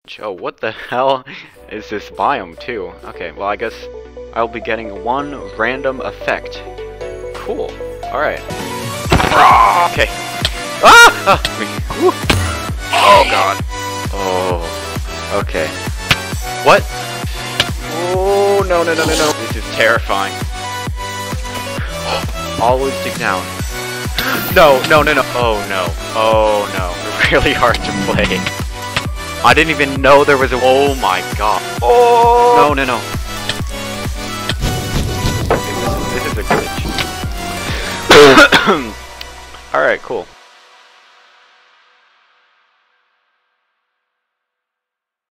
Joe, what the hell is this biome too? Okay, well I guess I'll be getting one random effect. Cool. Alright. Okay. Ah! Oh god. Oh. Okay. What? Oh no no no no no. This is terrifying. Always dig down. No, no, no, no. Oh no. Oh no. Really hard to play. I didn't even know there was a. Oh my god. Oh no no no. This is a glitch. Alright, cool.